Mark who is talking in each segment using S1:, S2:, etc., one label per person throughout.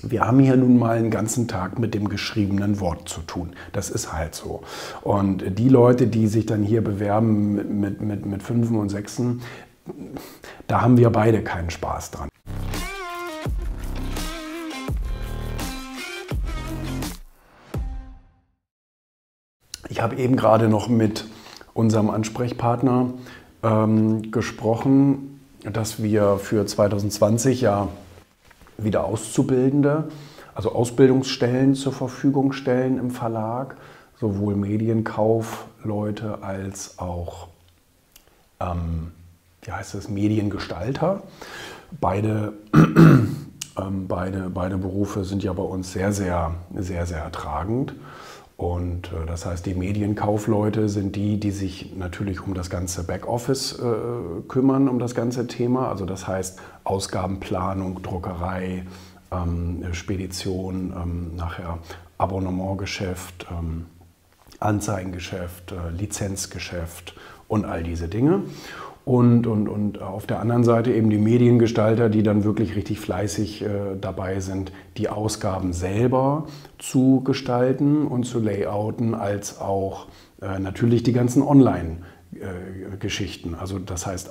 S1: Wir haben hier nun mal einen ganzen Tag mit dem geschriebenen Wort zu tun. Das ist halt so. Und die Leute, die sich dann hier bewerben mit Fünfen und Sechsen, da haben wir beide keinen Spaß dran. Ich habe eben gerade noch mit unserem Ansprechpartner gesprochen, dass wir für 2020 ja wieder Auszubildende, also Ausbildungsstellen zur Verfügung stellen im Verlag, sowohl Medienkaufleute als auch Mediengestalter. Beide Berufe sind ja bei uns sehr, sehr tragend. Und das heißt, die Medienkaufleute sind die sich natürlich um das ganze Backoffice kümmern, um das ganze Thema. Also das heißt Ausgabenplanung, Druckerei, Spedition, nachher Abonnementgeschäft, Anzeigengeschäft, Lizenzgeschäft und all diese Dinge. Und auf der anderen Seite eben die Mediengestalter, die dann wirklich richtig fleißig dabei sind, die Ausgaben selber zu gestalten und zu layouten, als auch natürlich die ganzen Online-Geschichten. Also das heißt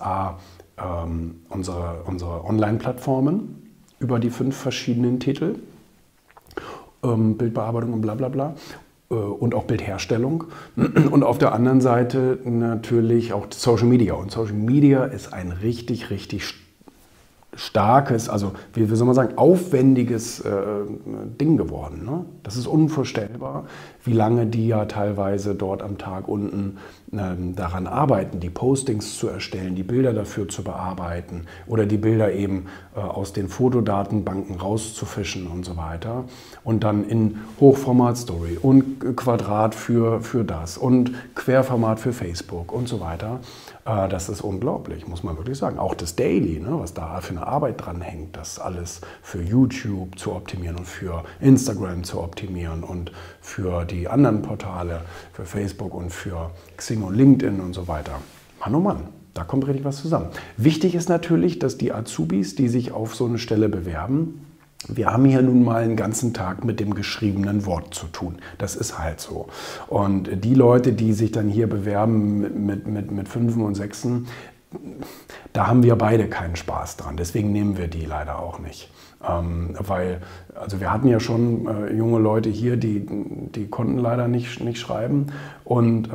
S1: unsere Online-Plattformen über die 5 verschiedenen Titel, Bildbearbeitung und bla bla bla. Und auch Bildherstellung. Und auf der anderen Seite natürlich auch Social Media. Und Social Media ist ein richtig starkes, also wie soll man sagen, aufwendiges Ding geworden. Ne? Das ist unvorstellbar, wie lange die ja teilweise dort am Tag unten daran arbeiten, die Postings zu erstellen, die Bilder dafür zu bearbeiten oder die Bilder eben aus den Fotodatenbanken rauszufischen und so weiter. Und dann in Hochformat-Story und Quadrat für das und Querformat für Facebook und so weiter. Das ist unglaublich, muss man wirklich sagen. Auch das Daily, ne, was da für eine Arbeit dran hängt, das alles für YouTube zu optimieren und für Instagram zu optimieren und für die anderen Portale, für Facebook und für Xing und LinkedIn und so weiter. Mann, oh Mann, da kommt richtig was zusammen. Wichtig ist natürlich, dass die Azubis, die sich auf so eine Stelle bewerben, wir haben hier nun mal einen ganzen Tag mit dem geschriebenen Wort zu tun. Das ist halt so. Und die Leute, die sich dann hier bewerben mit Fünfen und Sechsen, da haben wir beide keinen Spaß dran. Deswegen nehmen wir die leider auch nicht. Weil, also wir hatten ja schon junge Leute hier, die konnten leider nicht schreiben. Und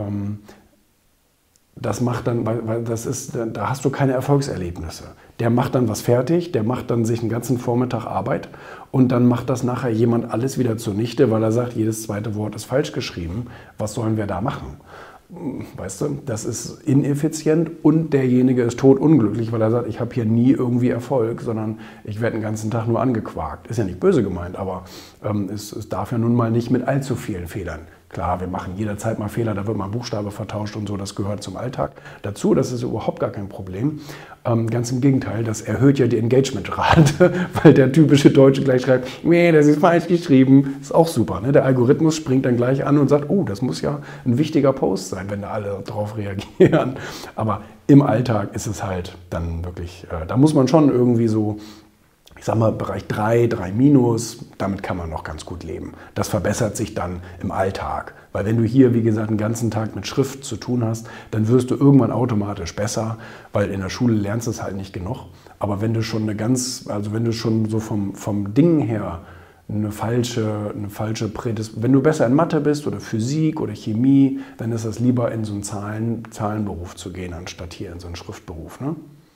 S1: das macht dann, weil da hast du keine Erfolgserlebnisse. Der macht dann was fertig, der macht dann sich einen ganzen Vormittag Arbeit und dann macht das nachher jemand alles wieder zunichte, weil er sagt, jedes zweite Wort ist falsch geschrieben. Was sollen wir da machen? Weißt du, das ist ineffizient und derjenige ist totunglücklich, weil er sagt, ich habe hier nie irgendwie Erfolg, sondern ich werde den ganzen Tag nur angequakt. Ist ja nicht böse gemeint, aber es darf ja nun mal nicht mit allzu vielen Fehlern. Klar, wir machen jederzeit mal Fehler, da wird mal ein Buchstabe vertauscht und so, das gehört zum Alltag dazu, das ist überhaupt gar kein Problem. Ganz im Gegenteil, das erhöht ja die Engagementrate, weil der typische Deutsche gleich schreibt, nee, das ist falsch geschrieben, ist auch super. Ne? Der Algorithmus springt dann gleich an und sagt, oh, das muss ja ein wichtiger Post sein, wenn da alle drauf reagieren. Aber im Alltag ist es halt dann wirklich, da muss man schon irgendwie so, ich sag mal, Bereich 3 minus, damit kann man noch ganz gut leben. Das verbessert sich dann im Alltag. Weil wenn du hier, wie gesagt, den ganzen Tag mit Schrift zu tun hast, dann wirst du irgendwann automatisch besser, weil in der Schule lernst du es halt nicht genug. Aber wenn du schon wenn du schon so vom Ding her eine falsche wenn du besser in Mathe bist oder Physik oder Chemie, dann ist es lieber in so einen Zahlenberuf zu gehen, anstatt hier in so einen Schriftberuf. Ne?